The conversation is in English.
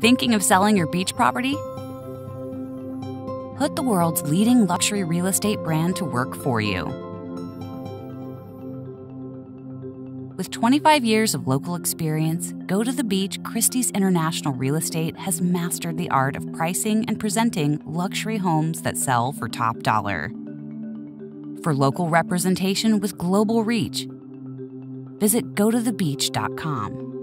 Thinking of selling your beach property? Put the world's leading luxury real estate brand to work for you. With 25 years of local experience, Go to the Beach Christie's International Real Estate has mastered the art of pricing and presenting luxury homes that sell for top dollar. For local representation with global reach, visit gotothebeach.com.